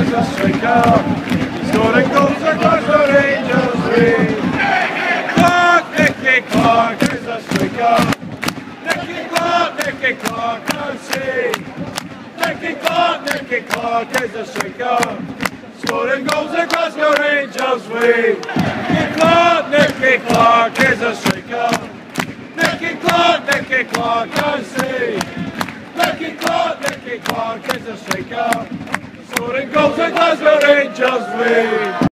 is a striker. Scoring goals for Glasgow Rangers. Nicky Clark is a striker. Nicky Clark, now see. Nicky Clark is a striker. Scoring goals for Glasgow Rangers. Nicky Clark is a striker. Nicky Clark, now see. Nicky Clark is a striker. Scoring goals for Glasgow Rangers.